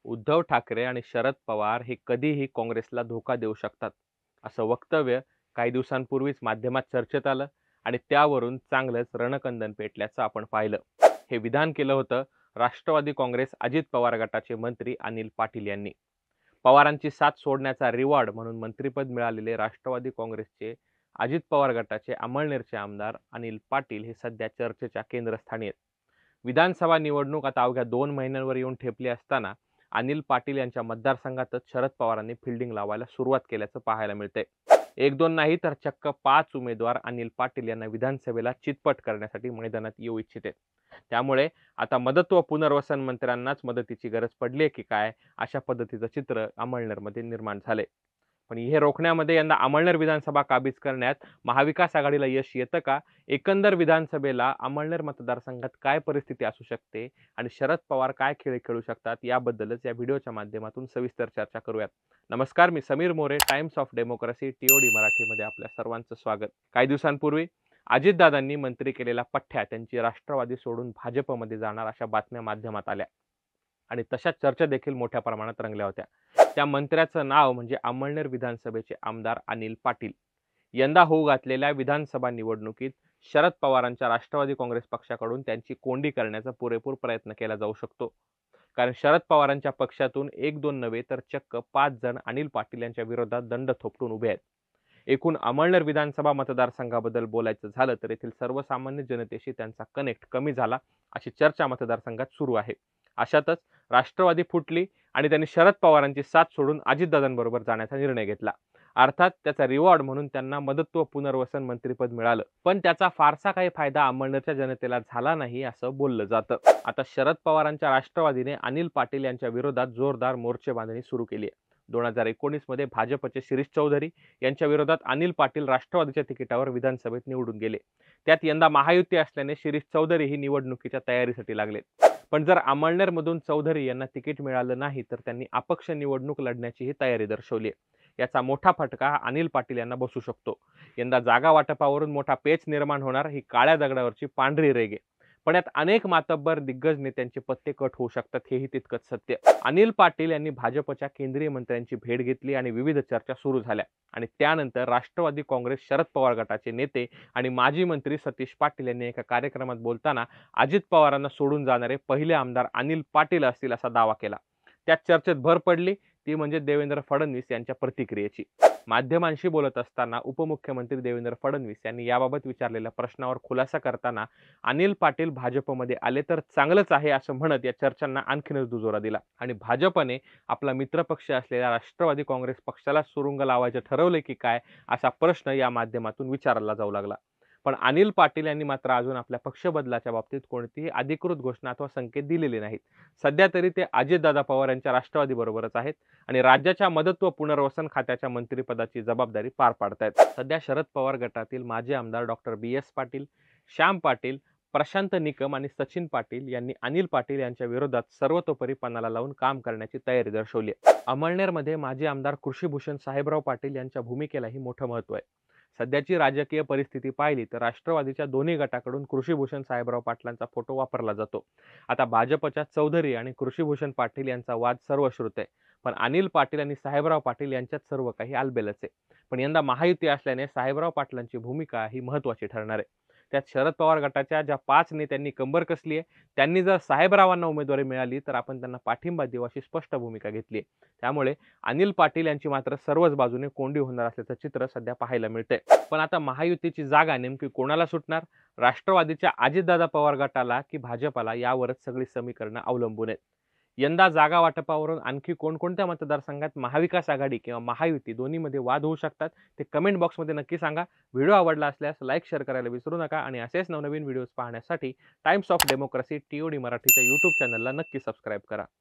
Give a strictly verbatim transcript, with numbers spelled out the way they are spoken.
उद्धव ठाकरे आणि शरद पवार हे कधीही काँग्रेसला धोका देऊ शकतात, असं वक्तव्य काही दिवसांपूर्वीच माध्यमात चर्चेत आलं आणि त्यावरून चांगलंच रणकंदन पेटल्याचं आपण पाहिलं. हे विधान केलं होतं राष्ट्रवादी काँग्रेस अजित पवार गटाचे मंत्री अनिल पाटील यांनी. पवारांची साथ सोडण्याचा रिवॉर्ड म्हणून मंत्रिपद मिळालेले राष्ट्रवादी काँग्रेसचे अजित पवार गटाचे अमळनेरचे आमदार अनिल पाटील हे सध्या चर्चेच्या केंद्रस्थानी आहेत. विधानसभा निवडणूक आता अवघ्या दोन महिन्यांवर येऊन ठेपली असताना अनिल पाटील यांच्या मतदारसंघातच शरद पवारांनी फिल्डिंग लावायला सुरुवात केल्याचं पाहायला मिळतंय. एक दोन नाही तर चक्क पाच उमेदवार अनिल पाटील यांना विधानसभेला चितपट करण्यासाठी मैदानात येऊ इच्छिते. त्यामुळे आता मदत व पुनर्वसन मंत्र्यांनाच मदतीची गरज पडली की काय, अशा पद्धतीचं चित्र अमळनेरमध्ये निर्माण झाले. पण हे रोखण्यामध्ये यंदा अमळनेर विधानसभा काबीज करण्यात महाविकास आघाडीला यश येतं का? एकंदर विधानसभेला अमळनेर मतदारसंघात काय परिस्थिती असू शकते आणि शरद पवार काय खेळ खेळू शकतात, याबद्दलच या व्हिडिओच्या माध्यमातून सविस्तर चर्चा करूयात. नमस्कार, मी Sameer More, Times of Democracy TOD मराठीमध्ये आपल्या सर्वांचं स्वागत. काही दिवसांपूर्वी अजितदादांनी मंत्री केलेला पठ्ठ्या त्यांची राष्ट्रवादी सोडून भाजपमध्ये जाणार अशा बातम्या माध्यमात आल्या आणि तशाच चर्चा देखील मोठ्या प्रमाणात रंगल्या होत्या. त्या मंत्र्याचं नाव म्हणजे अमळनेर विधानसभेचे आमदार अनिल पाटील. यंदा होऊ घातलेल्या विधानसभा निवडणुकीत शरद पवारांच्या राष्ट्रवादी काँग्रेस पक्षाकडून त्यांची कोंडी करण्याचा पुरेपूर प्रयत्न केला जाऊ शकतो. कारण शरद पवारांच्या पक्षातून एक दोन नव्हे तर चक्क पाच जण अनिल पाटील यांच्या विरोधात दंड थोपटून उभे आहेत. एकूण अमळनेर विधानसभा मतदारसंघाबद्दल बोलायचं झालं तर येथील सर्वसामान्य जनतेशी त्यांचा कनेक्ट कमी झाला अशी चर्चा मतदारसंघात सुरू आहे. अशातच राष्ट्रवादी फुटली आणि त्यांनी शरद पवारांची साथ सोडून अजितदादांबरोबर जाण्याचा निर्णय घेतला. अर्थात त्याचा रिवॉर्ड म्हणून त्यांना मदत व पुनर्वसन मंत्रिपद मिळालं, पण त्याचा फारसा काही फायदा अमळनेरच्या जनतेला झाला नाही असं बोललं जातं. आता शरद पवारांच्या राष्ट्रवादीने अनिल पाटील यांच्या विरोधात जोरदार मोर्चे बांधणी सुरू केली आहे. दोन हजार एकोणीस मध्ये भाजपचे शिरीष चौधरी यांच्या विरोधात अनिल पाटील राष्ट्रवादीच्या तिकिटावर विधानसभेत निवडून गेले. त्यात यंदा महायुती असल्याने शिरीष चौधरी ही निवडणुकीच्या तयारीसाठी लागलेत. पण जर अमळनेरमधून चौधरी यांना तिकीट मिळालं नाही तर त्यांनी अपक्ष निवडणूक लढण्याचीही तयारी दर्शवली आहे. याचा मोठा फटका अनिल पाटील यांना बसू शकतो. यंदा जागा वाटपावरून मोठा पेच निर्माण होणार ही काळ्या दगडावरची पांढरी रेग आहे. पण यात अनेक मातब्बर दिग्गज नेत्यांचे पत्ते कट होऊ शकतात, हेही तितकंच सत्य. अनिल पाटील यांनी भाजपच्या केंद्रीय मंत्र्यांची भेट घेतली आणि विविध चर्चा सुरू झाल्या आणि त्यानंतर राष्ट्रवादी काँग्रेस शरद पवार गटाचे नेते आणि माजी मंत्री सतीश पाटील यांनी एका कार्यक्रमात बोलताना अजित पवारांना सोडून जाणारे पहिले आमदार अनिल पाटील असतील असा दावा केला. त्यात चर्चेत भर पडली ती म्हणजे देवेंद्र फडणवीस यांच्या प्रतिक्रियेची. माध्यमांशी बोलत असताना उपमुख्यमंत्री देवेंद्र फडणवीस यांनी याबाबत विचारलेल्या प्रश्नावर खुलासा करताना अनिल पाटील भाजपमध्ये आले तर चांगलंच आहे असं म्हणत या चर्चांना आणखीनच दुजोरा दिला आणि भाजपने आपला मित्रपक्ष असलेल्या राष्ट्रवादी काँग्रेस पक्षाला सुरुंग लावायचे ठरवले की काय, असा प्रश्न या माध्यमातून विचारला जाऊ लागला. पण अनिल पाटील यांनी मात्र अजून आपल्या पक्ष बदलाच्या बाबतीत कोणतीही अधिकृत घोषणा अथवा संकेत दिलेले नाहीत. सध्या तरी ते अजितदादा पवार यांच्या राष्ट्रवादी बरोबरच आहेत आणि राज्याच्या मदत व पुनर्वसन खात्याच्या मंत्रिपदाची जबाबदारी पार पाडतायत. सध्या शरद पवार गटातील माजी आमदार doctor B S Patil, Shyam Patil, Prashant Nikam आणि सचिन पाटील यांनी अनिल पाटील यांच्या विरोधात सर्वतोपरी पणाला लावून काम करण्याची तयारी दर्शवली आहे. अमळनेरमध्ये माजी आमदार कृषीभूषण साहेबराव पाटील यांच्या भूमिकेलाही मोठं महत्त्व आहे. सध्याची राजकीय परिस्थिती पाहिली तर राष्ट्रवादीच्या दोन्ही गटाकडून कृषीभूषण साहेबराव पाटलांचा फोटो वापरला जातो. आता भाजपच्या चौधरी आणि कृषीभूषण पाटील यांचा वाद सर्वश्रुत आहे, पण अनिल पाटील आणि साहेबराव पाटील यांच्यात सर्व काही आलबेलच आहे. पण यंदा महायुती असल्याने साहेबराव पाटलांची भूमिका ही महत्त्वाची ठरणार आहे. त्यात शरद पवार गटाच्या ज्या पाच नेत्यांनी कंबर कसली आहे त्यांनी जर साहेबरावांना उमेदवारी मिळाली तर आपण त्यांना पाठिंबा देऊ अशी स्पष्ट भूमिका घेतली आहे. त्यामुळे अनिल पाटील यांची मात्र सर्वच बाजूने कोंडी होणार असल्याचं चित्र सध्या पाहायला मिळतंय. पण आता महायुतीची जागा नेमकी कोणाला सुटणार, राष्ट्रवादीच्या अजितदादा पवार गटाला की भाजपला, यावरच सगळी समीकरणं अवलंबून आहेत. यंदा जागा वाटपावरून आणखी कोणकोणत्या मतदारसंघात महाविकास आघाडी किंवा महायुती दोन्हीमध्ये वाद होऊ शकतात ते कमेंट बॉक्समध्ये नक्की सांगा. व्हिडिओ आवडला असल्यास लाईक शेअर करायला विसरू नका आणि असेच नवनवीन व्हिडिओज पाहण्यासाठी टाइम्स ऑफ डेमोक्रेसी टीओडी मराठीच्या यूट्यूब चॅनलला नक्की सबस्क्राईब करा.